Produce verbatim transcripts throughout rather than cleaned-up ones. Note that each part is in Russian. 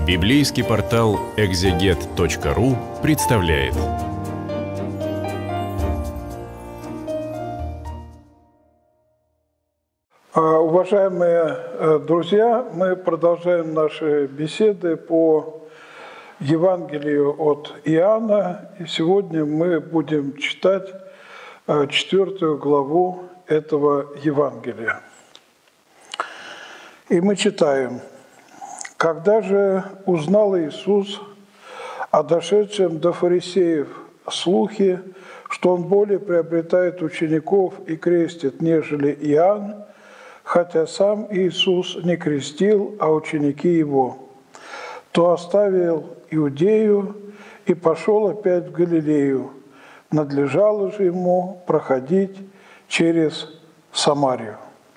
Библейский портал экзегет точка ру представляет. Уважаемые друзья, мы продолжаем наши беседы по Евангелию от Иоанна, и сегодня мы будем читать четвертую главу этого Евангелия. И мы читаем: «Когда же узнал Иисус о дошедшем до фарисеев слухе, что Он более приобретает учеников и крестит, нежели Иоанн, хотя сам Иисус не крестил, а ученики Его, то оставил Иудею и пошел опять в Галилею. Надлежало же Ему проходить через Самарию».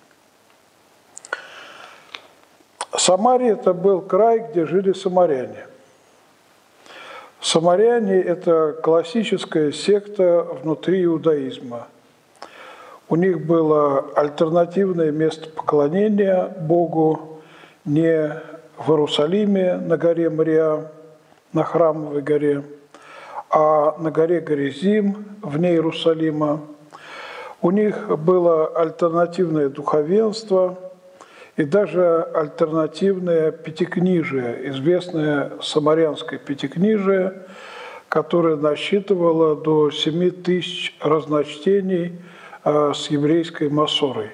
Самария – это был край, где жили самаряне. Самаряне – это классическая секта внутри иудаизма. У них было альтернативное место поклонения Богу не в Иерусалиме на горе Мориа, на Храмовой горе, а на горе Горизим, вне Иерусалима. У них было альтернативное духовенство и даже альтернативное пятикнижие, известное самарянское пятикнижие, которое насчитывало до семи тысяч разночтений с еврейской массорой.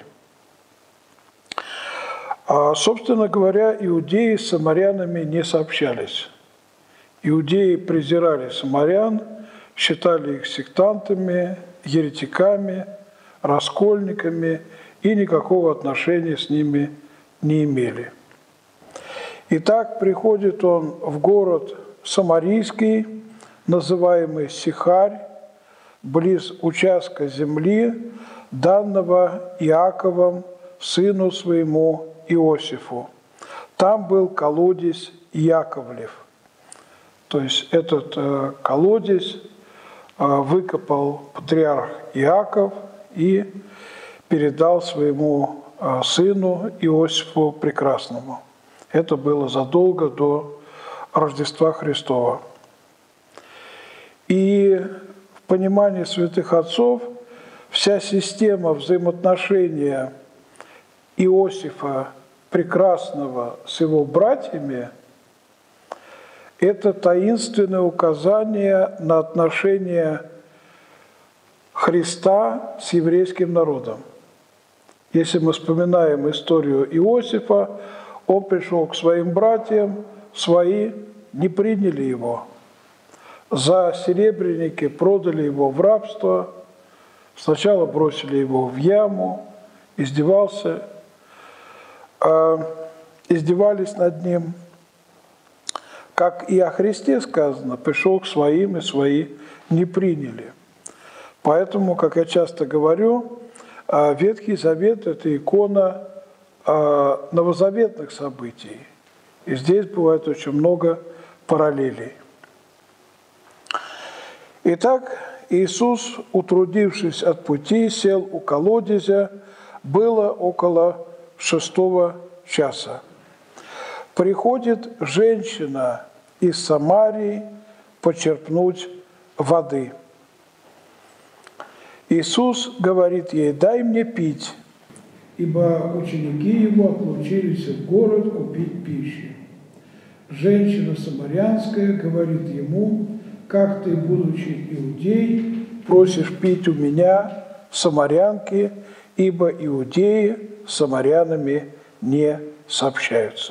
А, собственно говоря, иудеи с самарянами не сообщались. Иудеи презирали самарян, считали их сектантами, еретиками, раскольниками и никакого отношения с ними не имели. Итак, приходит он в город Самарийский, называемый Сихарь, близ участка земли, данного Иаковом сыну своему Иосифу. Там был колодец Яковлев. То есть этот э, колодец э, выкопал патриарх Иаков и передал своему э, сыну Иосифу Прекрасному. Это было задолго до Рождества Христова. И в понимании святых отцов вся система взаимоотношения Иосифа Прекрасного с его братьями – это таинственное указание на отношения Христа с еврейским народом. Если мы вспоминаем историю Иосифа, он пришел к своим братьям, свои не приняли его. За серебряники продали его в рабство, сначала бросили его в яму, издевался, э, издевались над ним. Как и о Христе сказано, пришел к своим, и свои не приняли. Поэтому, как я часто говорю, Ветхий Завет – это икона новозаветных событий. И здесь бывает очень много параллелей. Итак, Иисус, утрудившись от пути, сел у колодезя, было около шестого часа. Приходит женщина из Самарии почерпнуть воды. Иисус говорит ей: «Дай мне пить», ибо ученики его отлучились в город купить пищи. Женщина самарянская говорит ему: «Как ты, будучи иудей, просишь пить у меня, самарянки, ибо иудеи с самарянами не сообщаются».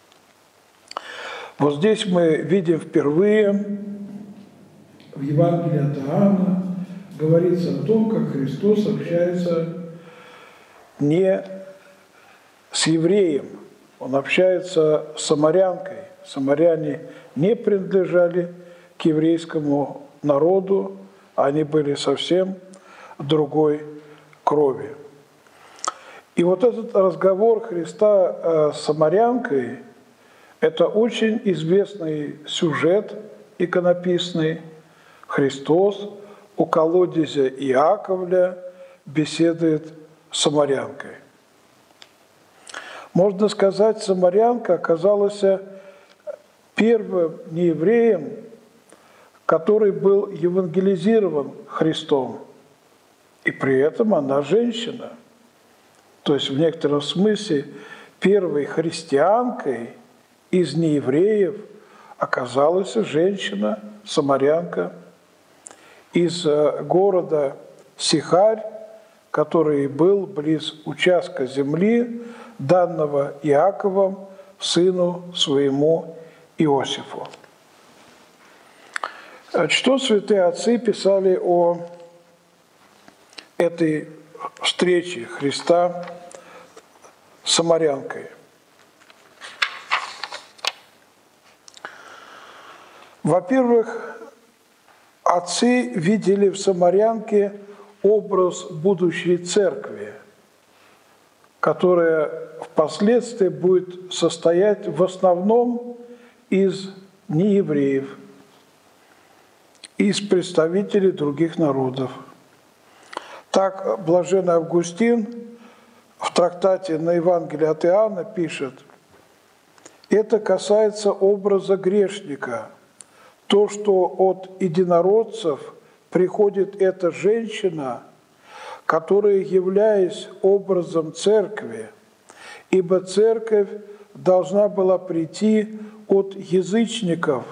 Вот здесь мы видим впервые в Евангелии от Иоанна говорится о том, как Христос общается не с евреем, Он общается с самарянкой. Самаряне не принадлежали к еврейскому народу, они были совсем другой крови. И вот этот разговор Христа с самарянкой – это очень известный сюжет иконописный. Христос у колодезя Иаковля беседует с самарянкой. Можно сказать, самарянка оказалась первым неевреем, который был евангелизирован Христом. И при этом она женщина. То есть в некотором смысле первой христианкой из неевреев оказалась женщина, самарянка, из города Сихарь, который был близ участка земли, данного Иаковом, сыну своему Иосифу. Что святые отцы писали о этой встрече Христа с самарянкой? Во-первых, отцы видели в самарянке образ будущей церкви, которая впоследствии будет состоять в основном из неевреев, из представителей других народов. Так блаженный Августин в трактате на Евангелие от Иоанна пишет: «Это касается образа грешника. То, что от единородцев приходит эта женщина, которая, являясь образом церкви, ибо церковь должна была прийти от язычников,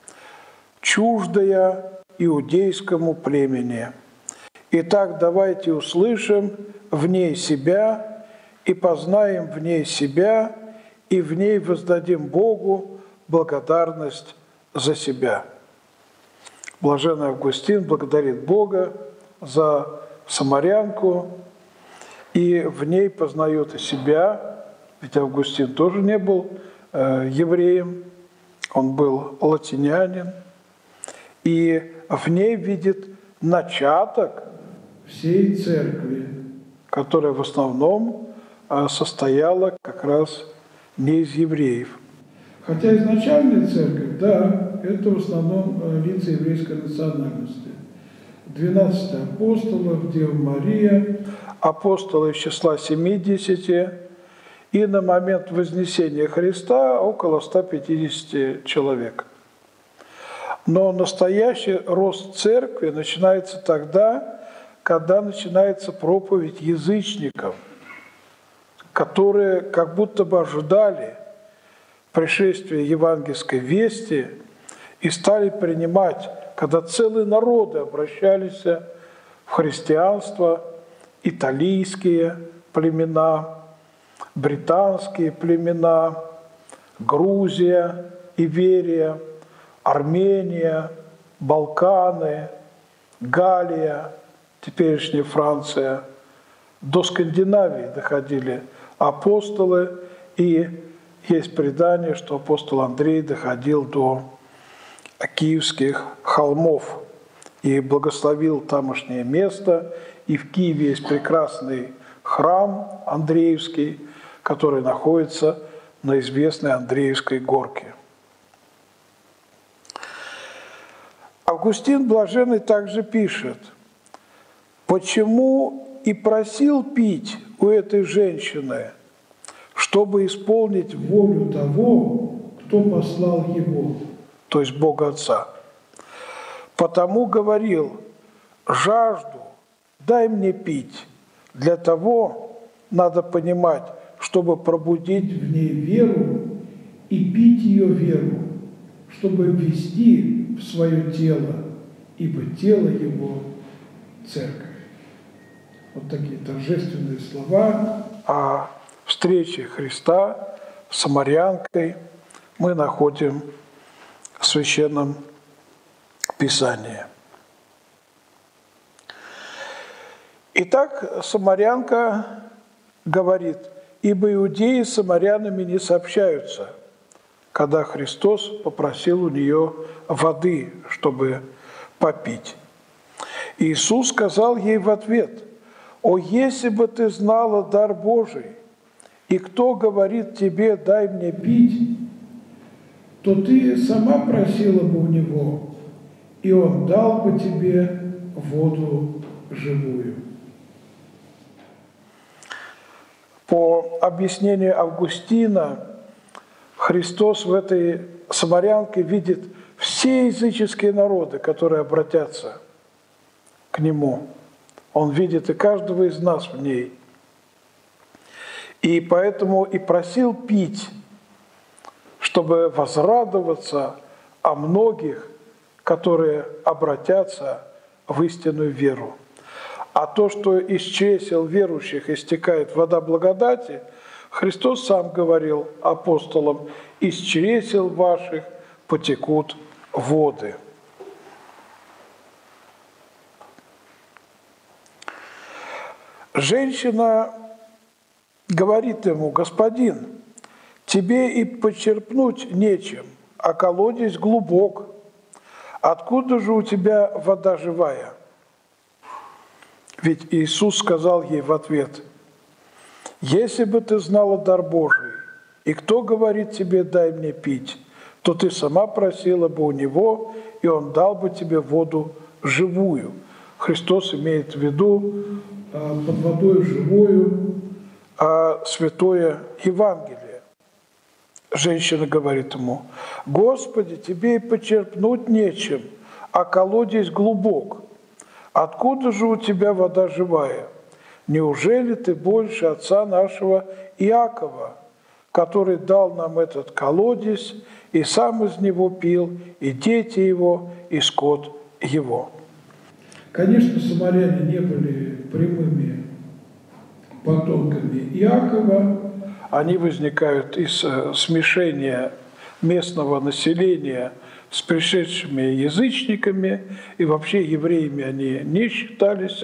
чуждая иудейскому племени. Итак, давайте услышим в ней себя и познаем в ней себя, и в ней воздадим Богу благодарность за себя». Блаженный Августин благодарит Бога за самарянку, и в ней познает и себя, ведь Августин тоже не был э, евреем, он был латинянин, и в ней видит начаток всей церкви, которая в основном э, состояла как раз не из евреев. Хотя изначальная церковь, да, это в основном лица еврейской национальности. двенадцать апостолов, Дева Мария, апостолы из числа семидесяти, и на момент вознесения Христа около ста пятидесяти человек. Но настоящий рост церкви начинается тогда, когда начинается проповедь язычникам, которые как будто бы ожидали пришествия евангельской вести и стали принимать, когда целые народы обращались в христианство, италийские племена, британские племена, Грузия, Иверия, Армения, Балканы, Галия, теперешняя Франция. До Скандинавии доходили апостолы, и есть предание, что апостол Андрей доходил до Киевских холмов и благословил тамошнее место. И в Киеве есть прекрасный храм Андреевский, который находится на известной Андреевской горке. Августин Блаженный также пишет: «Почему и просил пить у этой женщины, чтобы исполнить волю того, кто послал его, то есть Бога Отца. Потому говорил: жажду, дай мне пить. Для того надо понимать, чтобы пробудить в ней веру и пить ее веру, чтобы ввести в свое тело, ибо тело его – церковь». Вот такие торжественные слова о встрече Христа с самарянкой мы находим в Священном Писании. Итак, самарянка говорит: «Ибо иудеи с самарянами не сообщаются», когда Христос попросил у нее воды, чтобы попить. Иисус сказал ей в ответ: «О, если бы ты знала дар Божий, и кто говорит тебе: дай мне пить, то ты сама просила бы у него, и он дал бы тебе воду живую». По объяснению Августина, Христос в этой самарянке видит все языческие народы, которые обратятся к Нему. Он видит и каждого из нас в ней. И поэтому и просил пить, чтобы возрадоваться о многих, которые обратятся в истинную веру. А то, что из чресел верующих истекает вода благодати, Христос сам говорил апостолам: «Из чресел ваших потекут воды». Женщина говорит ему: «Господин, тебе и почерпнуть нечем, а колодец глубок. Откуда же у тебя вода живая?» Ведь Иисус сказал ей в ответ: «Если бы ты знала дар Божий, и кто говорит тебе: дай мне пить, то ты сама просила бы у Него, и Он дал бы тебе воду живую». Христос имеет в виду под водой живую святое Евангелие. Женщина говорит ему: «Господи, тебе и почерпнуть нечем, а колодец глубок. Откуда же у тебя вода живая? Неужели ты больше отца нашего Иакова, который дал нам этот колодец, и сам из него пил, и дети его, и скот его?» Конечно, самаряне не были прямыми потомками Иакова. Они возникают из смешения местного населения с пришедшими язычниками, и вообще евреями они не считались.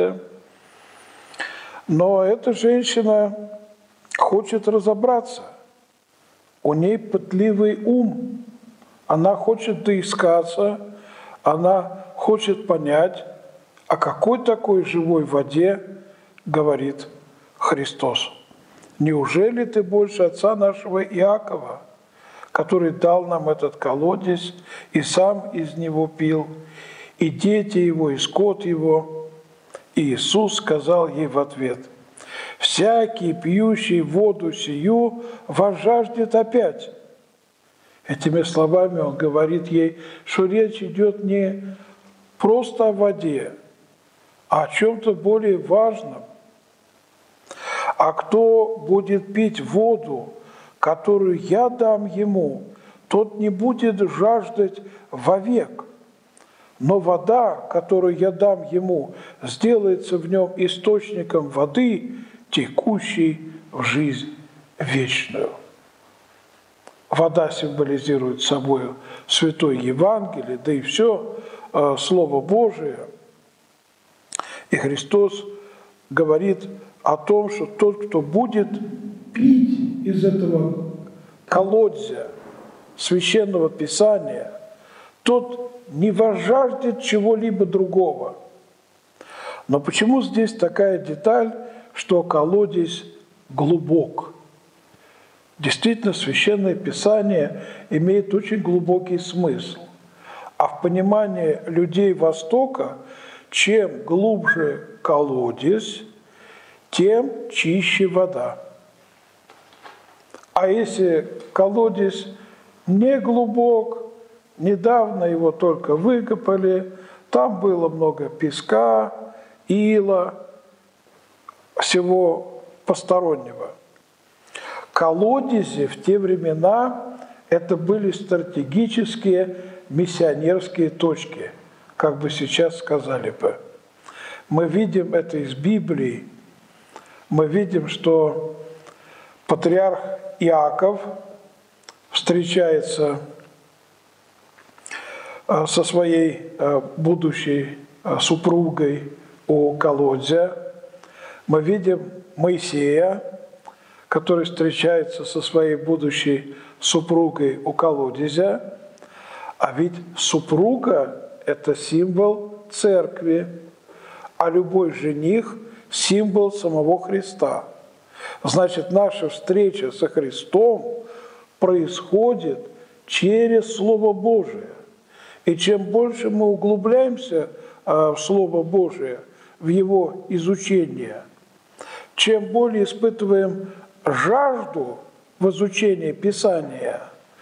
Но эта женщина хочет разобраться. У ней пытливый ум. Она хочет доискаться, она хочет понять, о какой такой живой воде говорит Христос. «Неужели ты больше отца нашего Иакова, который дал нам этот колодец, и сам из него пил, и дети его, и скот его?» И Иисус сказал ей в ответ: «Всякий, пьющий воду сию, возжаждет опять». Этими словами он говорит ей, что речь идет не просто о воде, а о чем-то более важном. «А кто будет пить воду, которую я дам ему, тот не будет жаждать вовек. Но вода, которую я дам ему, сделается в нем источником воды, текущей в жизнь вечную». Вода символизирует собой Святое Евангелие, да и все э, Слово Божие. И Христос говорит о том, что тот, кто будет пить из этого колодца Священного Писания, тот не возжаждет чего-либо другого. Но почему здесь такая деталь, что колодец глубок? Действительно, Священное Писание имеет очень глубокий смысл. А в понимании людей Востока, чем глубже колодец, тем чище вода. А если колодец не глубок, недавно его только выкопали, там было много песка, ила, всего постороннего. Колодези в те времена это были стратегические миссионерские точки, как бы сейчас сказали бы. Мы видим это из Библии. Мы видим, что патриарх Иаков встречается со своей будущей супругой у колодца. Мы видим Моисея, который встречается со своей будущей супругой у колодезя. А ведь супруга – это символ церкви, а любой жених – символ самого Христа. Значит, наша встреча со Христом происходит через Слово Божие. И чем больше мы углубляемся в Слово Божие, в его изучение, чем более испытываем жажду в изучении Писания,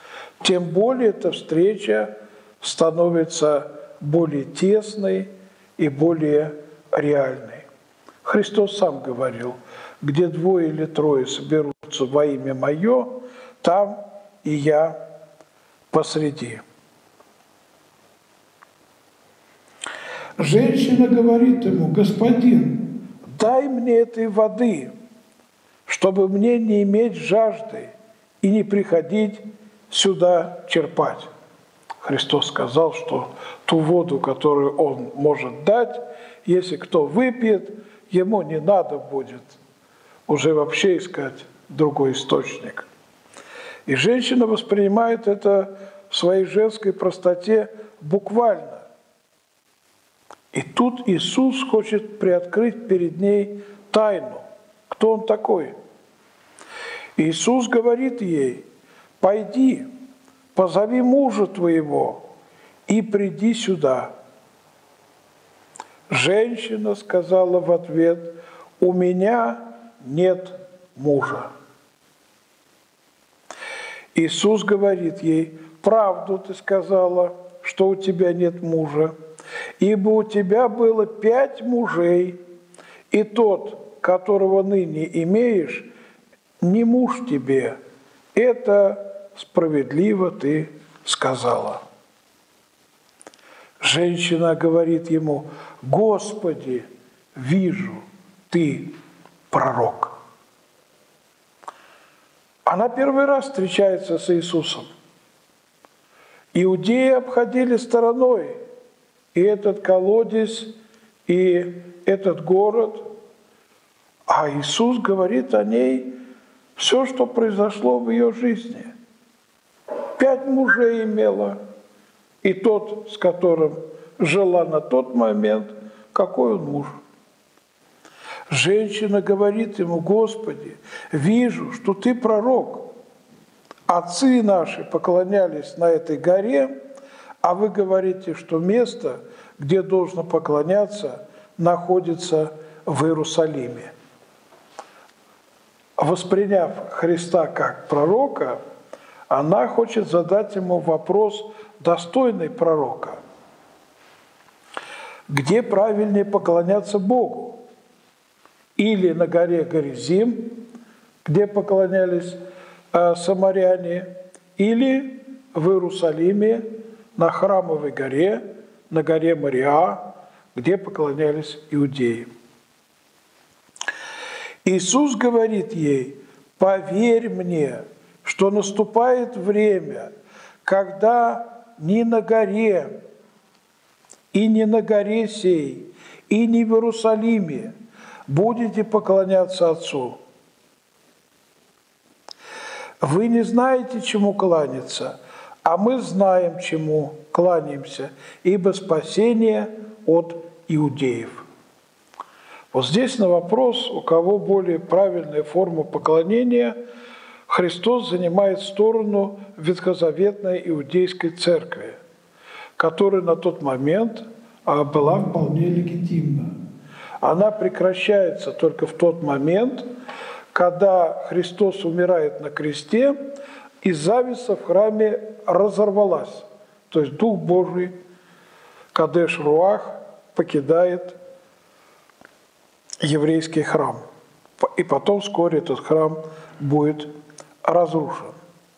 тем более эта встреча становится более тесной и более реальной. Христос сам говорил: где двое или трое соберутся во имя Мое, там и я посреди. Женщина говорит ему: господин, дай мне этой воды, чтобы мне не иметь жажды и не приходить сюда черпать. Христос сказал, что ту воду, которую Он может дать, если кто выпьет, ему не надо будет уже вообще искать другой источник. И женщина воспринимает это в своей женской простоте буквально. И тут Иисус хочет приоткрыть перед ней тайну. Кто Он такой? Иисус говорит ей: пойди, позови мужа твоего и приди сюда. Женщина сказала в ответ: у меня нет мужа. Иисус говорит ей: правду ты сказала, что у тебя нет мужа, ибо у тебя было пять мужей, и тот, которого ныне имеешь, не муж тебе. Это справедливо ты сказала. Женщина говорит ему: Господи, вижу, ты пророк. Она первый раз встречается с Иисусом. Иудеи обходили стороной и этот колодец, и этот город, а Иисус говорит о ней все, что произошло в ее жизни. Пять мужей имела, и тот, с которым жила на тот момент, какой он муж. Женщина говорит ему: Господи, вижу, что ты пророк. Отцы наши поклонялись на этой горе, а вы говорите, что место, где должно поклоняться, находится в Иерусалиме. Восприняв Христа как пророка, она хочет задать ему вопрос, достойный пророка. Где правильнее поклоняться Богу? Или на горе Горизим, где поклонялись э, самаряне, или в Иерусалиме на Храмовой горе, на горе Мориа, где поклонялись иудеи. Иисус говорит ей: поверь мне, что наступает время, когда ни на горе, и не на горе сей, и не в Иерусалиме будете поклоняться Отцу. Вы не знаете, чему кланяться, а мы знаем, чему кланяемся, ибо спасение от иудеев. Вот здесь на вопрос, у кого более правильная форма поклонения, Христос занимает сторону ветхозаветной иудейской церкви, которая на тот момент была вполне легитимна. Она прекращается только в тот момент, когда Христос умирает на кресте, и завеса в храме разорвалась. То есть Дух Божий, Кадеш Руах, покидает еврейский храм. И потом вскоре этот храм будет разрушен.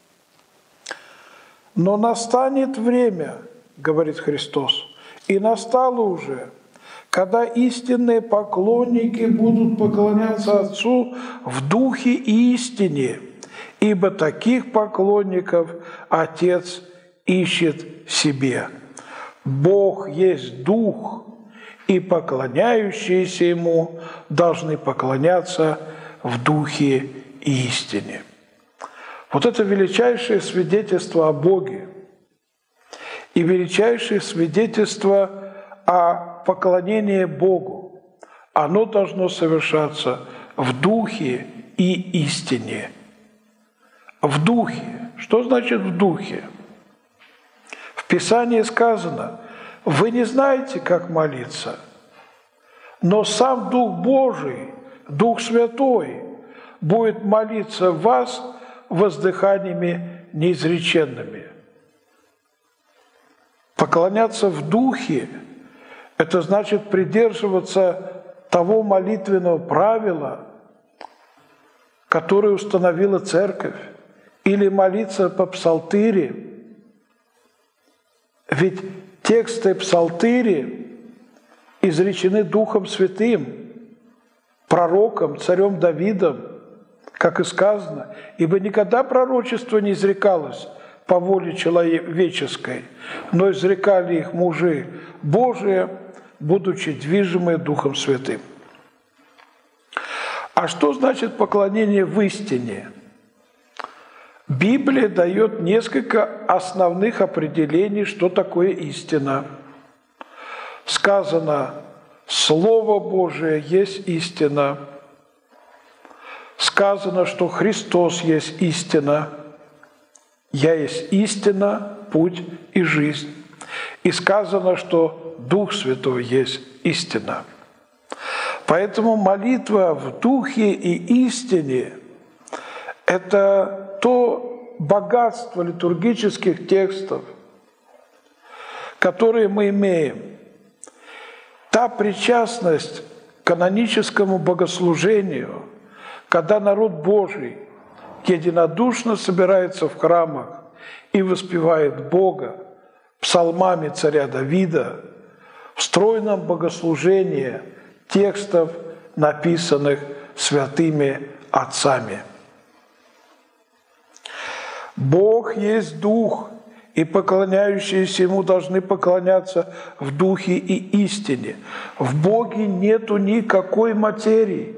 Но настанет время, говорит Христос, и настало уже, когда истинные поклонники будут поклоняться Отцу в духе и истине, ибо таких поклонников Отец ищет себе. Бог есть Дух, и поклоняющиеся Ему должны поклоняться в духе и истине. Вот это величайшее свидетельство о Боге и величайшее свидетельство о поклонении Богу. Оно должно совершаться в духе и истине. В духе. Что значит в духе? В Писании сказано: вы не знаете, как молиться, но сам Дух Божий, Дух Святой, будет молиться в вас воздыханиями неизреченными. Поклоняться в духе – это значит придерживаться того молитвенного правила, которое установила Церковь, или молиться по псалтире. Ведь тексты псалтири изречены Духом Святым, пророком, царем Давидом, как и сказано, «Ибо никогда пророчество не изрекалось по воле человеческой, но изрекали их мужи Божии, будучи движимые Духом Святым». А что значит поклонение в истине? Библия дает несколько основных определений, что такое истина. Сказано, Слово Божие есть истина. Сказано, что Христос есть истина. «Я есть истина, путь и жизнь». И сказано, что Дух Святой есть истина. Поэтому молитва в Духе и истине – это то богатство литургических текстов, которые мы имеем. Та причастность к каноническому богослужению, когда народ Божий единодушно собирается в храмах и воспевает Бога псалмами царя Давида в стройном богослужении текстов, написанных святыми отцами. Бог есть Дух, и поклоняющиеся Ему должны поклоняться в Духе и истине. В Боге нету никакой материи.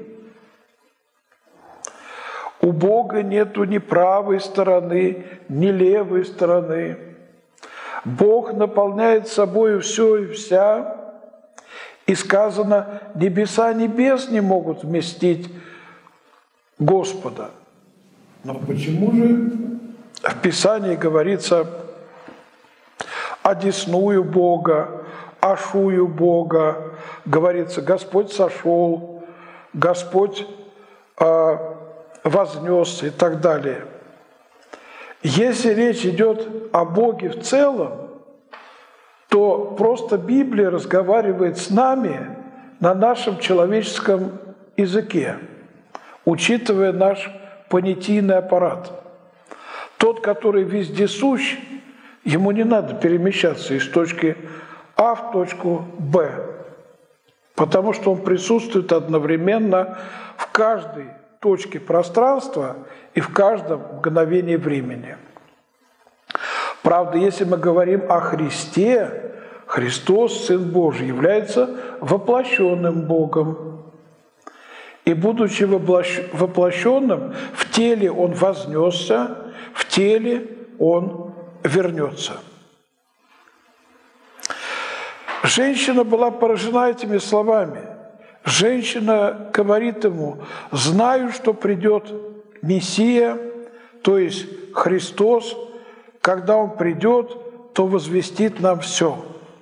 У Бога нету ни правой стороны, ни левой стороны. Бог наполняет собой все и вся. И сказано, небеса небес не могут вместить Господа. Но почему же в Писании говорится одесную Бога, ашую Бога, говорится, Господь сошел, Господь э, вознесся и так далее. Если речь идет о Боге в целом, то просто Библия разговаривает с нами на нашем человеческом языке, учитывая наш понятийный аппарат. Тот, который вездесущ, ему не надо перемещаться из точки А в точку Б, потому что он присутствует одновременно в каждой точке пространства и в каждом мгновении времени. Правда, если мы говорим о Христе, Христос, Сын Божий, является воплощенным Богом. И, будучи воплощенным, в теле Он вознесся, в теле Он вернется. Женщина была поражена этими словами. Женщина говорит ему, знаю, что придет Мессия, то есть Христос, когда Он придет, то возвестит нам все.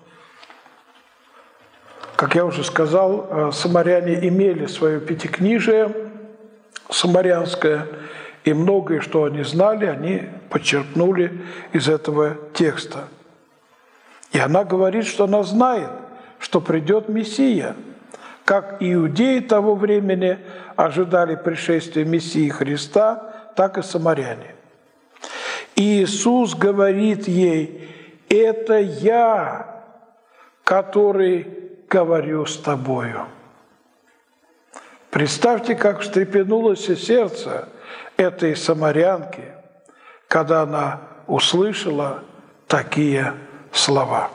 Как я уже сказал, самаряне имели свое пятикнижие самарянское, и многое, что они знали, они подчеркнули из этого текста. И она говорит, что она знает, что придет Мессия. Как иудеи того времени ожидали пришествия Мессии Христа, так и самаряне. И Иисус говорит ей, это я, который говорю с тобою. Представьте, как встрепенулось сердце этой самарянки, когда она услышала такие слова.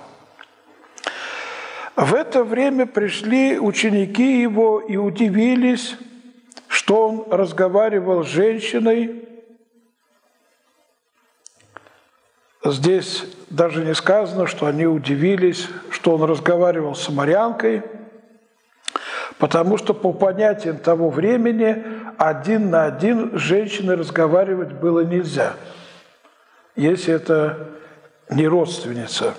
В это время пришли ученики его и удивились, что он разговаривал с женщиной. Здесь даже не сказано, что они удивились, что он разговаривал с самарянкой, потому что по понятиям того времени один на один с женщиной разговаривать было нельзя, если это не родственница.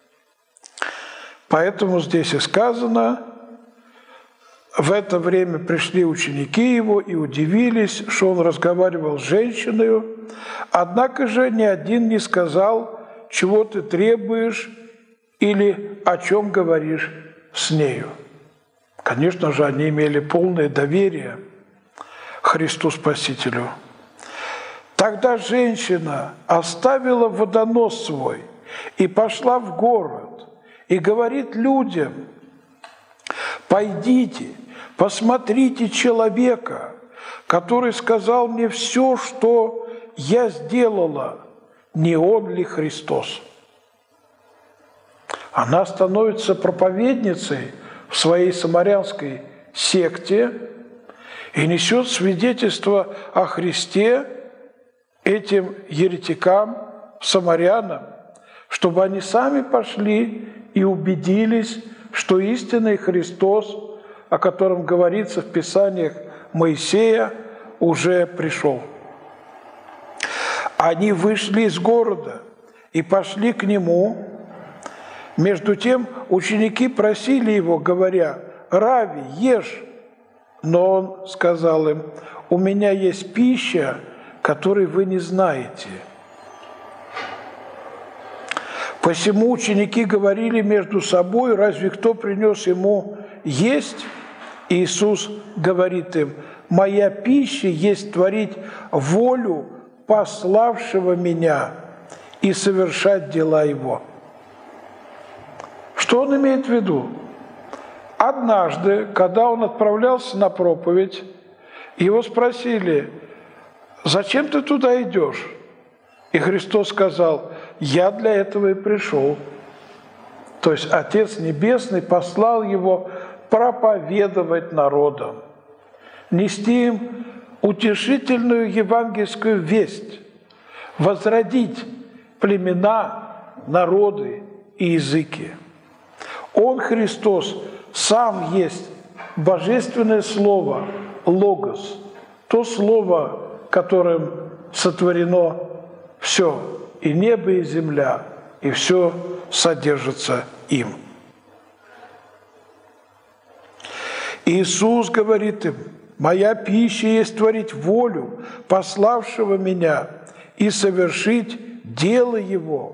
Поэтому здесь и сказано, в это время пришли ученики его и удивились, что он разговаривал с женщиной, однако же ни один не сказал, чего ты требуешь или о чем говоришь с нею? Конечно же, они имели полное доверие Христу Спасителю. Тогда женщина оставила водонос свой и пошла в город, и говорит людям: «Пойдите, посмотрите человека, который сказал мне все, что я сделала, не он ли Христос?» Она становится проповедницей в своей самарянской секте и несет свидетельство о Христе этим еретикам, самарянам, чтобы они сами пошли и убедились, что истинный Христос, о котором говорится в Писаниях Моисея, уже пришел. Они вышли из города и пошли к нему. Между тем ученики просили его, говоря: «Рави, ешь». Но он сказал им: «У меня есть пища, которой вы не знаете». Посему ученики говорили между собой: «Разве кто принес ему есть?» Иисус говорит им: «Моя пища есть творить волю пославшего меня и совершать дела его». Что он имеет в виду? Однажды, когда он отправлялся на проповедь, его спросили: «Зачем ты туда идешь?» И Христос сказал: «Я для этого и пришел». То есть Отец Небесный послал его проповедовать народам, нести им утешительную евангельскую весть, возродить племена, народы и языки. Он, Христос, сам есть божественное слово, логос, то слово, которым сотворено все, и небо, и земля, и все содержится им. Иисус говорит им: «Моя пища есть творить волю пославшего меня и совершить дело Его».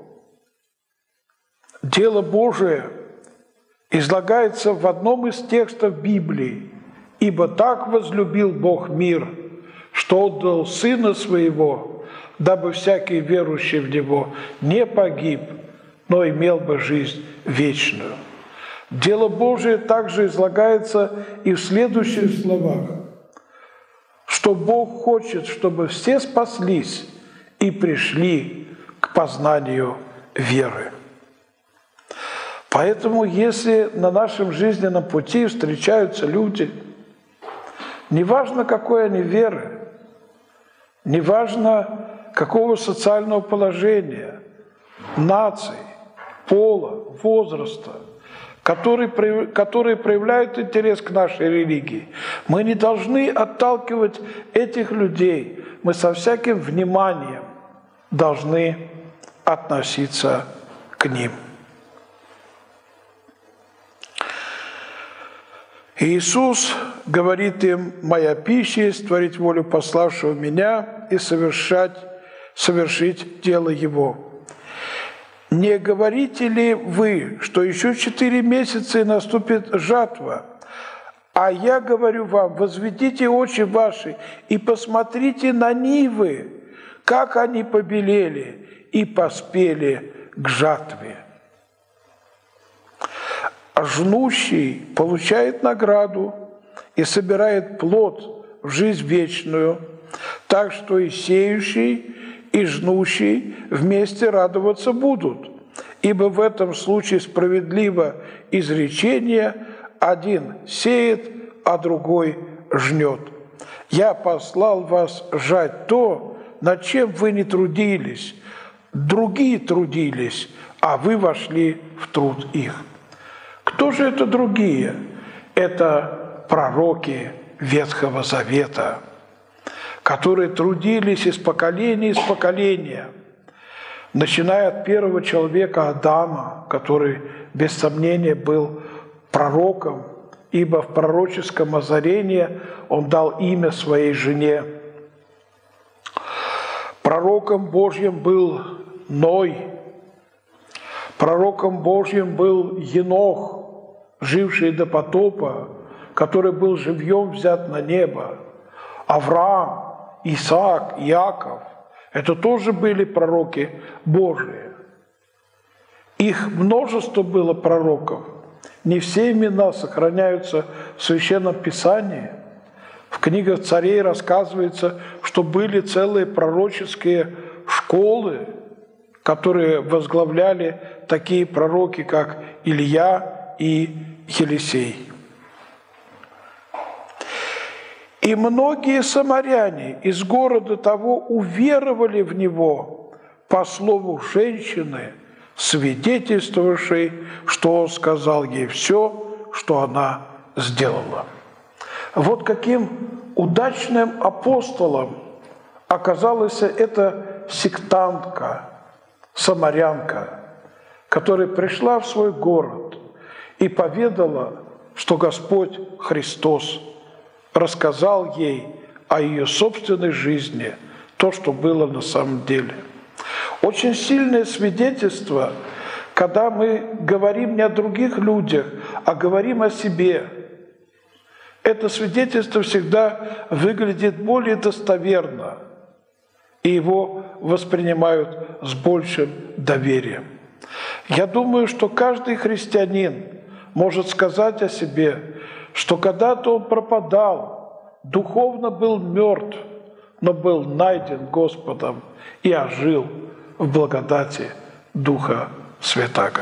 Дело Божие излагается в одном из текстов Библии: «Ибо так возлюбил Бог мир, что отдал Сына Своего, дабы всякий верующий в Него не погиб, но имел бы жизнь вечную». Дело Божие также излагается и в следующих словах: что Бог хочет, чтобы все спаслись и пришли к познанию веры. Поэтому, если на нашем жизненном пути встречаются люди, неважно, какой они веры, неважно, какого социального положения, нации, пола, возраста, которые, которые проявляют интерес к нашей религии, мы не должны отталкивать этих людей, мы со всяким вниманием должны относиться к ним. Иисус говорит им: «Моя пища есть творить волю пославшего меня и совершать, совершить дело Его». Не говорите ли вы, что еще четыре месяца и наступит жатва? А я говорю вам: возведите очи ваши и посмотрите на нивы, как они побелели и поспели к жатве. Жнущий получает награду и собирает плод в жизнь вечную, так что и сеющий, и жнущий вместе радоваться будут. Ибо в этом случае справедливо изречение: один сеет, а другой жнет. Я послал вас жать то, над чем вы не трудились. Другие трудились, а вы вошли в труд их. Кто же это другие? Это пророки Ветхого Завета, которые трудились из поколения из поколения, начиная от первого человека Адама, который, без сомнения, был пророком, ибо в пророческом озарении он дал имя своей жене. Пророком Божьим был Ной. Пророком Божьим был Енох, живший до потопа, который был живьем взят на небо. Авраам, Исаак, Иаков – это тоже были пророки Божии. Их множество было пророков. Не все имена сохраняются в Священном Писании. В книгах царей рассказывается, что были целые пророческие школы, которые возглавляли такие пророки, как Илья и Елисей. И многие самаряне из города того уверовали в него по слову женщины, свидетельствовавшей, что он сказал ей все, что она сделала. Вот каким удачным апостолом оказалась эта сектантка, самарянка, которая пришла в свой город и поведала, что Господь Христос рассказал ей о ее собственной жизни, то, что было на самом деле. Очень сильное свидетельство, когда мы говорим не о других людях, а говорим о себе. Это свидетельство всегда выглядит более достоверно, и его воспринимают с большим доверием. Я думаю, что каждый христианин может сказать о себе, что когда-то он пропадал, духовно был мертв, но был найден Господом и ожил в благодати Духа Святаго.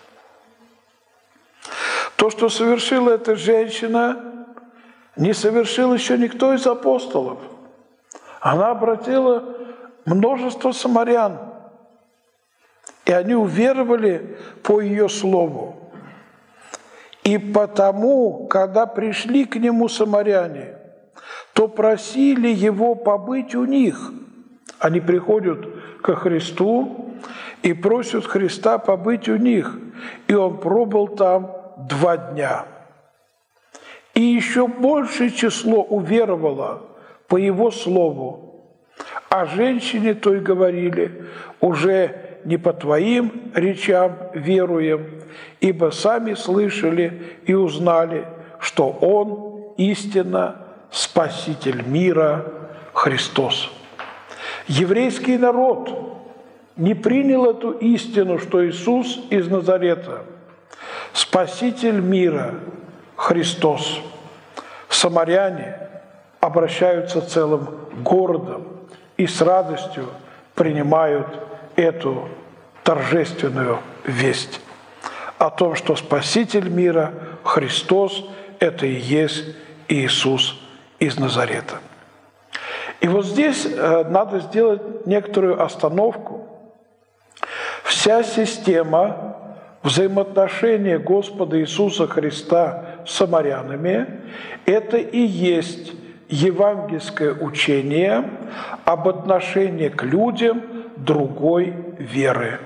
То, что совершила эта женщина, не совершил еще никто из апостолов. Она обратила множество самарян, и они уверовали по ее слову. И потому, когда пришли к нему самаряне, то просили его побыть у них. Они приходят ко Христу и просят Христа побыть у них. И он пробыл там два дня. И еще большее число уверовало по его слову. А женщине той говорили: уже не по твоим речам веруем, ибо сами слышали и узнали, что Он истинно Спаситель мира Христос. Еврейский народ не принял эту истину, что Иисус из Назарета – Спаситель мира Христос. Самаряне обращаются целым городом и с радостью принимают эту торжественную весть о том, что Спаситель мира Христос – это и есть Иисус из Назарета. И вот здесь надо сделать некоторую остановку. Вся система взаимоотношения Господа Иисуса Христа с самарянами – это и есть евангельское учение об отношении к людям другой веры.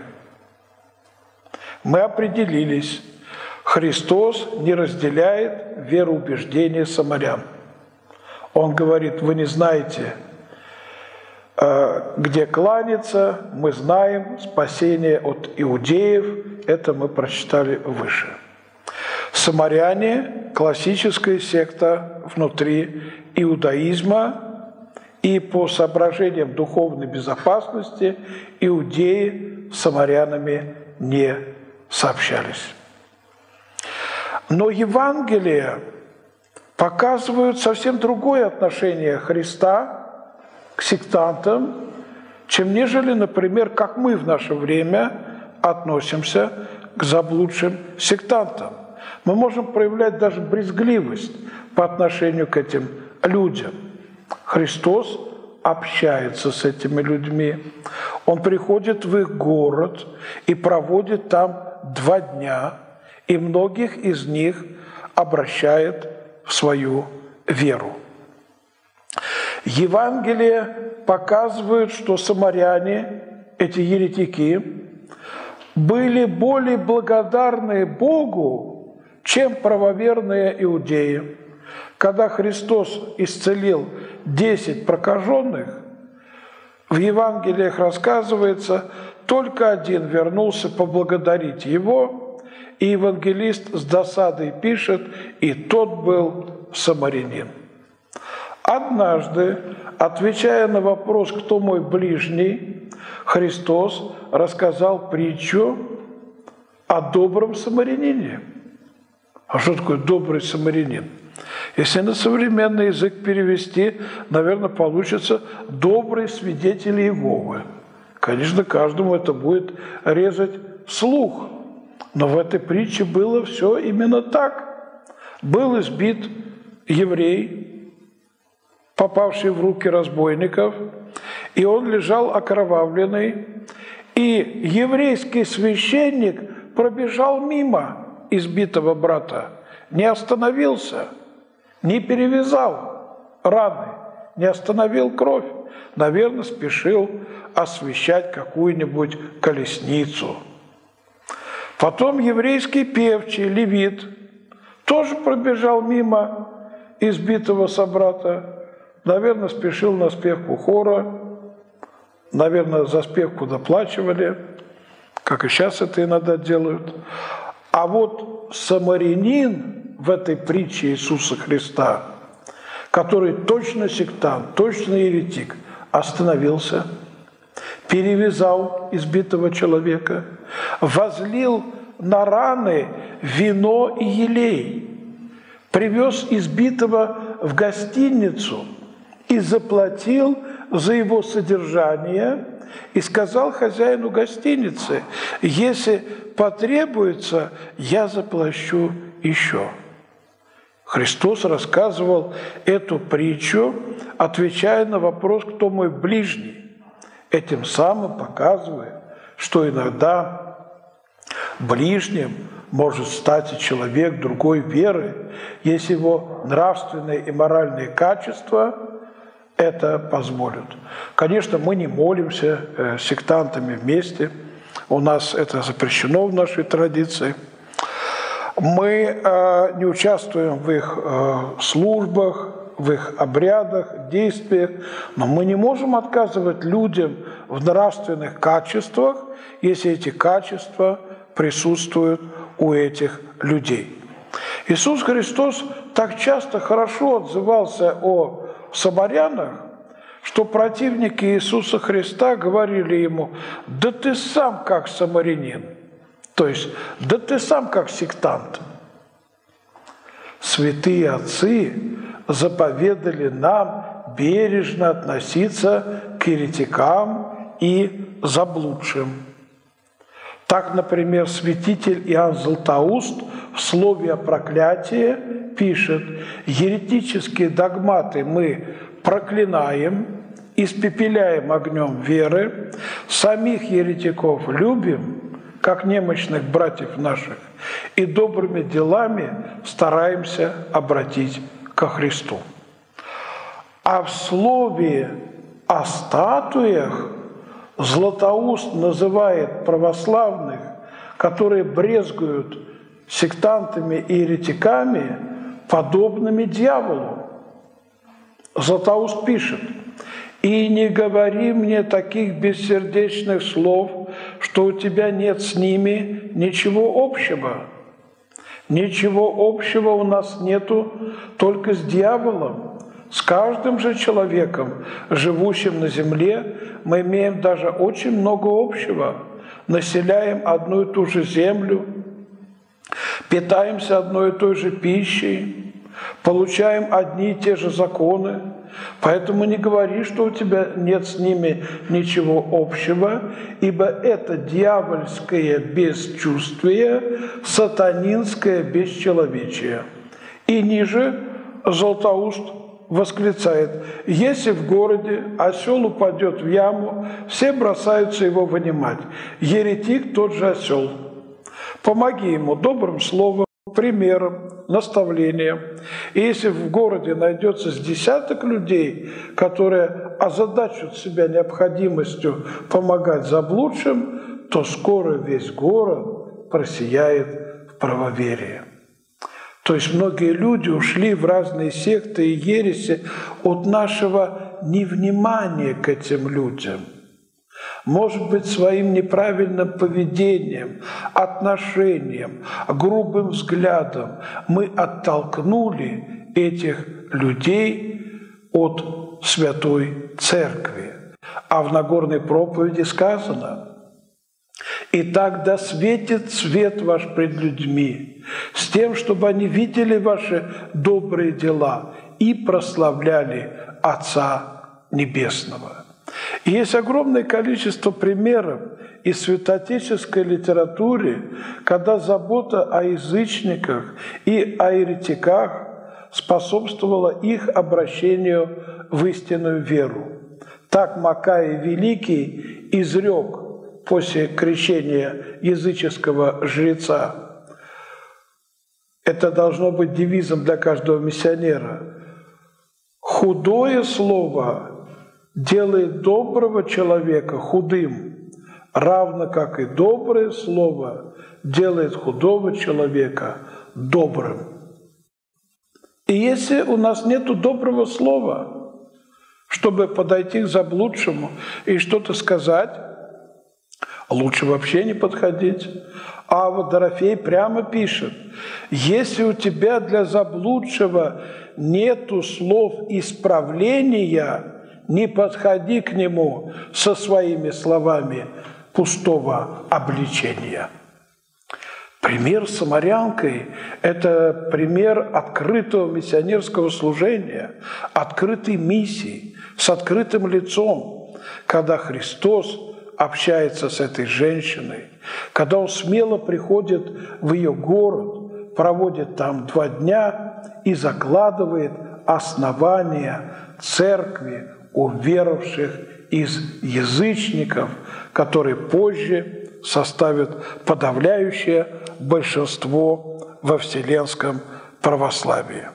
Мы определились, Христос не разделяет вероубеждения самарян. Он говорит: вы не знаете, где кланяться, мы знаем спасение от иудеев, это мы прочитали выше. Самаряне – классическая секта внутри иудаизма, и по соображениям духовной безопасности иудеи с самарянами не сообщались. Но Евангелие показывают совсем другое отношение Христа к сектантам, чем нежели, например, как мы в наше время относимся к заблудшим сектантам. Мы можем проявлять даже брезгливость по отношению к этим людям. Христос общается с этими людьми. Он приходит в их город и проводит там два дня, и многих из них обращает в свою веру. Евангелие показывает, что самаряне, эти еретики, были более благодарны Богу, чем правоверные иудеи. Когда Христос исцелил десять прокаженных, в Евангелиях рассказывается, только один вернулся поблагодарить его, и евангелист с досадой пишет, и тот был самарянин. Однажды, отвечая на вопрос, кто мой ближний, Христос рассказал притчу о добром самарянине. А что такое добрый самарянин? Если на современный язык перевести, наверное, получится «добрый свидетель Иеговы». Конечно, каждому это будет резать слух, но в этой притче было все именно так. Был избит еврей, попавший в руки разбойников, и он лежал окровавленный, и еврейский священник пробежал мимо избитого брата, не остановился, не перевязал раны, не остановил кровь, наверное, спешил освещать какую-нибудь колесницу. Потом еврейский певчий, левит, тоже пробежал мимо избитого собрата, наверное, спешил на спевку хора, наверное, за спевку доплачивали, как и сейчас это иногда делают. А вот самарянин в этой притче Иисуса Христа, который точно сектант, точно еретик, остановился, перевязал избитого человека, возлил на раны вино и елей, привез избитого в гостиницу и заплатил за его содержание, и сказал хозяину гостиницы: если потребуется, я заплачу еще. Христос рассказывал эту притчу, отвечая на вопрос, кто мой ближний, этим самым показывая, что иногда ближним может стать и человек другой веры, если его нравственные и моральные качества это позволят. Конечно, мы не молимся э, сектантами вместе, у нас это запрещено в нашей традиции. Мы э, не участвуем в их э, службах, в их обрядах, действиях, но мы не можем отказывать людям в нравственных качествах, если эти качества присутствуют у этих людей. Иисус Христос так часто хорошо отзывался о самарянах, что противники Иисуса Христа говорили ему: да ты сам как самарянин, то есть да ты сам как сектант. Святые отцы заповедали нам бережно относиться к еретикам и заблудшим. Так, например, святитель Иоанн Златоуст в слове о проклятии пишет: еретические догматы мы проклинаем, испепеляем огнем веры, самих еретиков любим, как немощных братьев наших, и добрыми делами стараемся обратить ко Христу. А в слове о статуях Златоуст называет православных, которые брезгуют сектантами и еретиками, подобными дьяволу. Златоуст пишет: «И не говори мне таких бессердечных слов, что у тебя нет с ними ничего общего. Ничего общего у нас нету только с дьяволом. С каждым же человеком, живущим на земле, мы имеем даже очень много общего. Населяем одну и ту же землю, питаемся одной и той же пищей, получаем одни и те же законы. Поэтому не говори, что у тебя нет с ними ничего общего, ибо это дьявольское бесчувствие, сатанинское бесчеловечие». И ниже Златоуст восклицает: «Если в городе осел упадет в яму, все бросаются его вынимать. Еретик тот же осел. Помоги ему добрым словом, примером, наставлением. И если в городе найдется с десяток людей, которые озадачат себя необходимостью помогать заблудшим, то скоро весь город просияет в правоверии». То есть многие люди ушли в разные секты и ереси от нашего невнимания к этим людям. Может быть, своим неправильным поведением, отношением, грубым взглядом мы оттолкнули этих людей от Святой Церкви. А в Нагорной проповеди сказано: «Итак, да светит свет ваш пред людьми, с тем, чтобы они видели ваши добрые дела и прославляли Отца Небесного». И есть огромное количество примеров из святоотеческой литературы, когда забота о язычниках и о еретиках способствовала их обращению в истинную веру. Так Маккай Великий изрек после крещения языческого жреца. Это должно быть девизом для каждого миссионера. «Худое слово делает доброго человека худым, равно как и доброе слово делает худого человека добрым». И если у нас нет доброго слова, чтобы подойти к заблудшему и что-то сказать, лучше вообще не подходить. А вот Дорофей прямо пишет: если у тебя для заблудшего нету слов исправления, не подходи к нему со своими словами пустого обличения. Пример с самарянкой – это пример открытого миссионерского служения, открытой миссии, с открытым лицом, когда Христос общается с этой женщиной, когда Он смело приходит в ее город, проводит там два дня и закладывает основания церкви, уверовавших из язычников, которые позже составят подавляющее большинство во вселенском православии.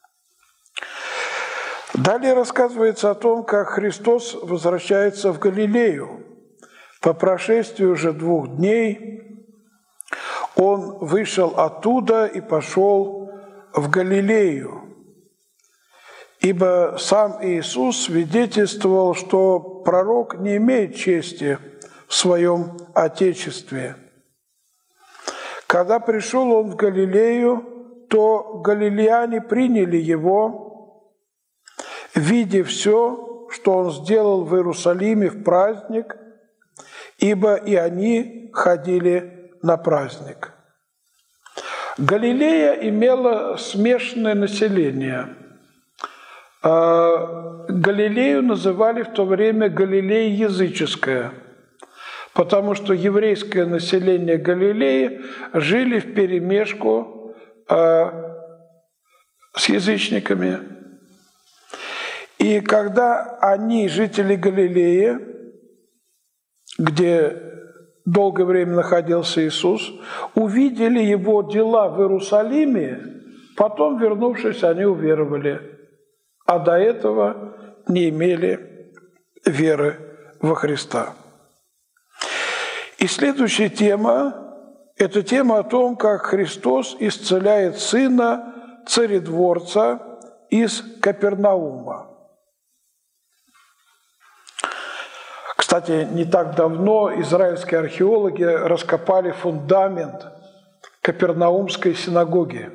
Далее рассказывается о том, как Христос возвращается в Галилею. По прошествии уже двух дней Он вышел оттуда и пошел в Галилею. Ибо сам Иисус свидетельствовал, что пророк не имеет чести в своем Отечестве. Когда пришел он в Галилею, то галилеяне приняли его, видя все, что он сделал в Иерусалиме в праздник, ибо и они ходили на праздник. Галилея имела смешанное население. Галилею называли в то время Галилея языческая, потому что еврейское население Галилеи жили вперемешку с язычниками. И когда они, жители Галилеи, где долгое время находился Иисус, увидели Его дела в Иерусалиме, потом, вернувшись, они уверовали, а до этого не имели веры во Христа. И следующая тема – это тема о том, как Христос исцеляет сына царедворца из Капернаума. Кстати, не так давно израильские археологи раскопали фундамент Капернаумской синагоги.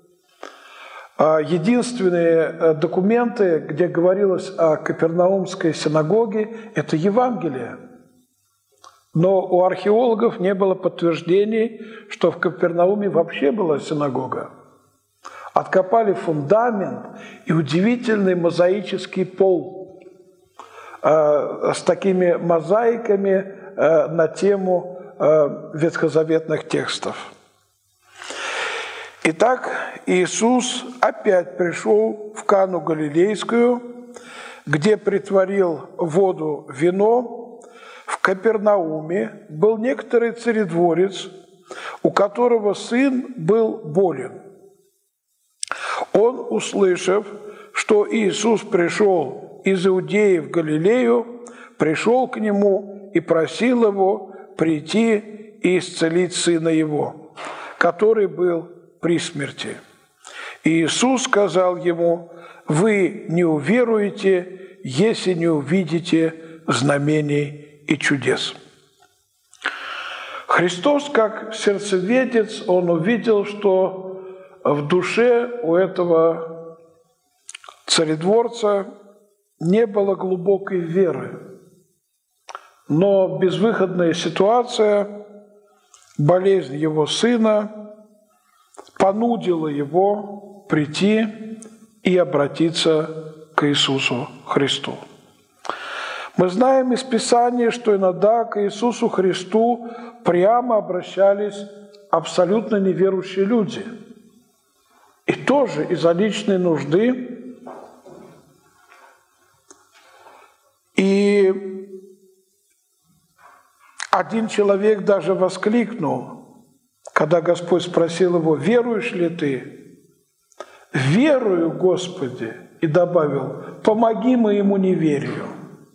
Единственные документы, где говорилось о Капернаумской синагоге, это Евангелие. Но у археологов не было подтверждений, что в Капернауме вообще была синагога. Откопали фундамент и удивительный мозаический пол э, с такими мозаиками э, на тему э, ветхозаветных текстов. Итак, Иисус опять пришел в Кану Галилейскую, где притворил воду в вино. В Капернауме был некоторый царедворец, у которого сын был болен. Он, услышав, что Иисус пришел из Иудеи в Галилею, пришел к нему и просил его прийти и исцелить сына его, который был при смерти. И Иисус сказал ему: «Вы не уверуете, если не увидите знамений и чудес. Христос, как сердцеведец, Он увидел, что в душе у этого царедворца не было глубокой веры. Но безвыходная ситуация, болезнь его сына понудила его прийти и обратиться к Иисусу Христу. Мы знаем из Писания, что иногда к Иисусу Христу прямо обращались абсолютно неверующие люди. И тоже из-за личной нужды. И один человек даже воскликнул, когда Господь спросил его: «Веруешь ли ты?» «Верую, Господи», и добавил: «Помоги моему неверию».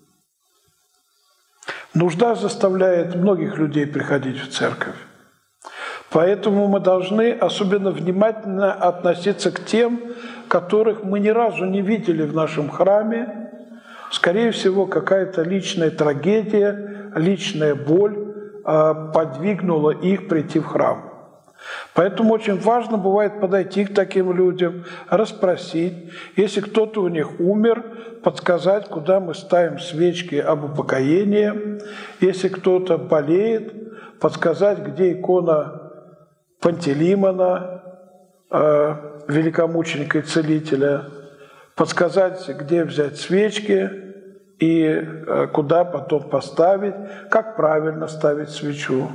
Нужда заставляет многих людей приходить в церковь. Поэтому мы должны особенно внимательно относиться к тем, которых мы ни разу не видели в нашем храме. Скорее всего, какая-то личная трагедия, личная боль подвигнула их прийти в храм. Поэтому очень важно бывает подойти к таким людям, расспросить. Если кто-то у них умер, подсказать, куда мы ставим свечки об упокоении. Если кто-то болеет, подсказать, где икона Пантелеймона, великомученика и целителя, подсказать, где взять свечки и куда потом поставить, как правильно ставить свечу.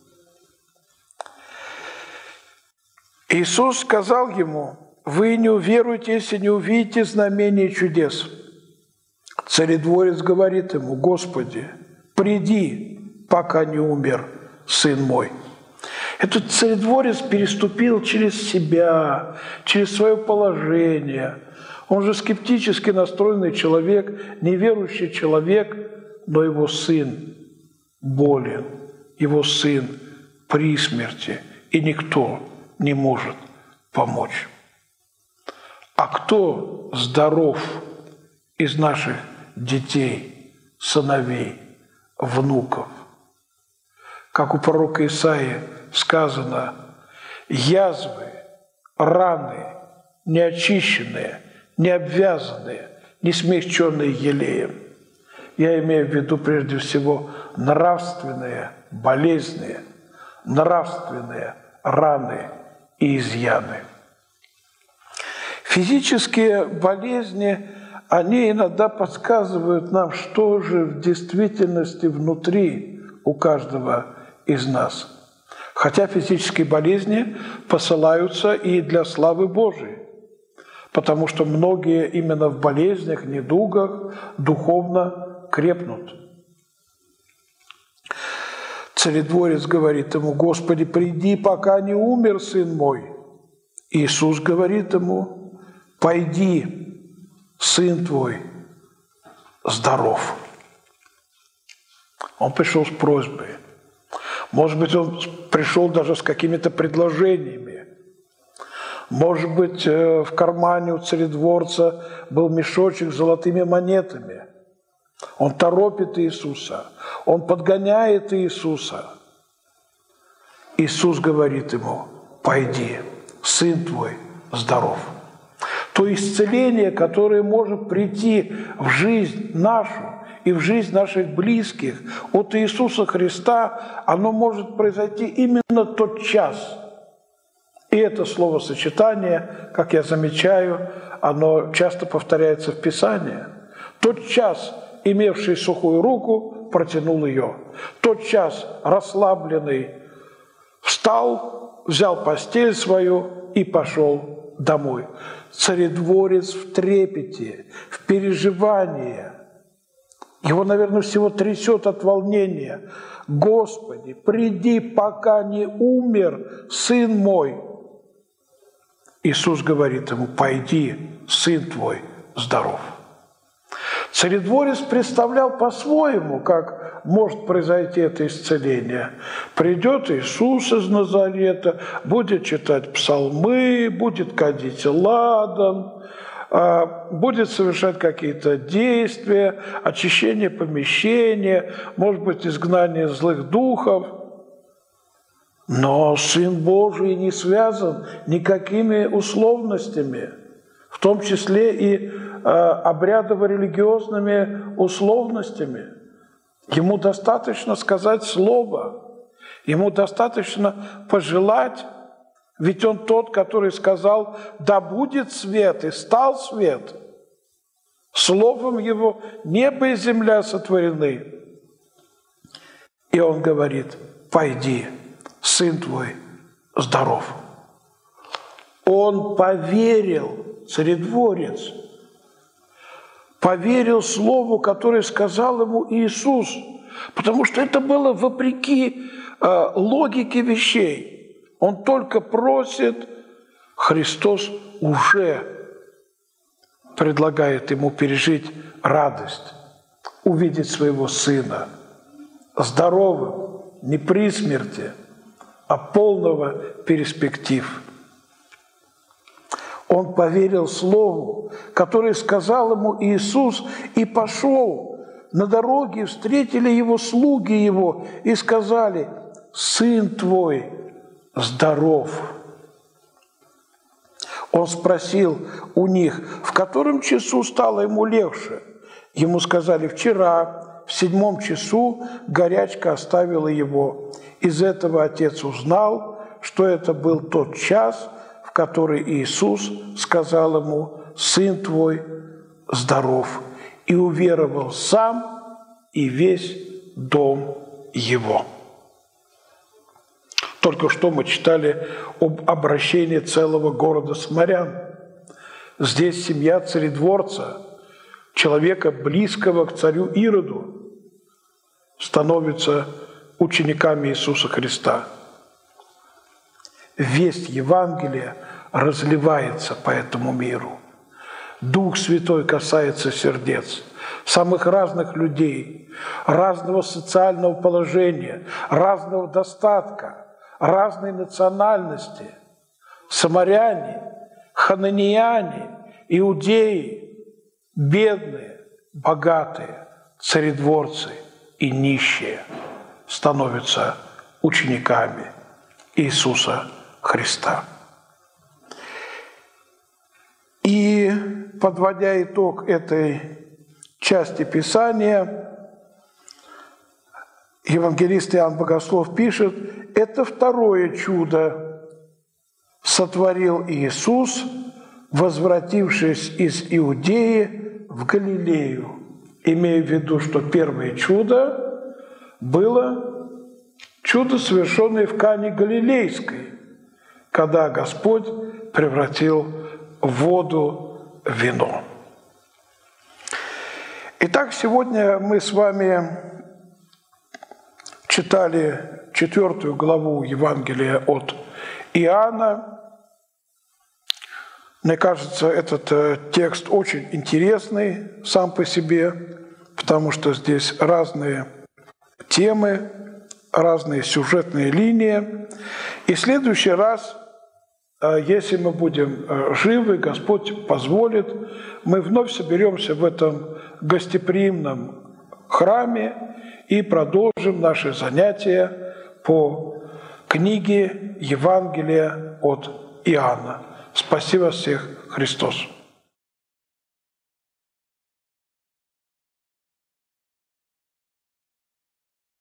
Иисус сказал ему: «Вы не уверуете, если не увидите знамения и чудес». Царедворец говорит ему: «Господи, приди, пока не умер сын мой». Этот царедворец переступил через себя, через свое положение. Он же скептически настроенный человек, неверующий человек, но его сын болен, его сын при смерти, и никто не может помочь. А кто здоров из наших детей, сыновей, внуков? Как у пророка Исаии сказано: язвы, раны, неочищенные, не обвязанные, не смягченные елеем. Я имею в виду прежде всего нравственные, болезненные, нравственные раны и изъяны. Физические болезни, они иногда подсказывают нам, что же в действительности внутри у каждого из нас. Хотя физические болезни посылаются и для славы Божией, потому что многие именно в болезнях, недугах духовно крепнут. Царедворец говорит ему: «Господи, приди, пока не умер сын мой». Иисус говорит ему: «Пойди, сын твой здоров». Он пришел с просьбой. Может быть, он пришел даже с какими-то предложениями. Может быть, в кармане у царедворца был мешочек с золотыми монетами. Он торопит Иисуса, он подгоняет Иисуса. Иисус говорит ему: «Пойди, сын твой здоров». То исцеление, которое может прийти в жизнь нашу и в жизнь наших близких от Иисуса Христа, оно может произойти именно тот час. И это словосочетание, как я замечаю, оно часто повторяется в Писании. Тот час, имевший сухую руку, протянул ее. Тот час, расслабленный, встал, взял постель свою и пошел домой. Царедворец в трепете, в переживании. Его, наверное, всего трясет от волнения. «Господи, приди, пока не умер сын мой». Иисус говорит ему: «Пойди, сын твой здоров». Царедворец представлял по-своему, как может произойти это исцеление. Придет Иисус из Назарета, будет читать псалмы, будет кадить ладан, будет совершать какие-то действия, очищение помещения, может быть, изгнание злых духов. Но Сын Божий не связан никакими условностями, в том числе и обрядово-религиозными условностями. Ему достаточно сказать слово, ему достаточно пожелать, ведь он тот, который сказал: «Да будет свет», и стал свет. Словом его небо и земля сотворены. И он говорит: «Пойди, сын твой здоров». Он поверил, царедворец, поверил слову, которое сказал ему Иисус, потому что это было вопреки э, логике вещей. Он только просит, Христос уже предлагает ему пережить радость, увидеть своего Сына здоровым, не при смерти, а полного перспектив. Он поверил Слову, которое сказал ему Иисус, и пошел. На дороге встретили его слуги его и сказали: «Сын твой здоров». Он спросил у них, в котором часу стало ему легче. Ему сказали: «Вчера, в седьмом часу, горячка оставила его». Из этого отец узнал, что это был тот час, в который Иисус сказал ему: «Сын твой здоров», и уверовал сам и весь дом его. Только что мы читали об обращении целого города самарян. Здесь семья царедворца, человека, близкого к царю Ироду, становится учениками Иисуса Христа. Весть Евангелия разливается по этому миру. Дух Святой касается сердец самых разных людей, разного социального положения, разного достатка, разной национальности. Самаряне, хананиане, иудеи, бедные, богатые, царедворцы и нищие становятся учениками Иисуса Христа. И, подводя итог этой части Писания, евангелист Иоанн Богослов пишет: это второе чудо сотворил Иисус, возвратившись из Иудеи в Галилею, имея в виду, что первое чудо было чудо, совершенное в Кане Галилейской, когда Господь превратил воду в вино. Итак, сегодня мы с вами читали четвертую главу Евангелия от Иоанна. Мне кажется, этот текст очень интересный сам по себе, потому что здесь разные темы, разные сюжетные линии. И в следующий раз, если мы будем живы, Господь позволит, мы вновь соберемся в этом гостеприимном храме и продолжим наши занятия по книге Евангелия от Иоанна. Спаси вас всех, Христос!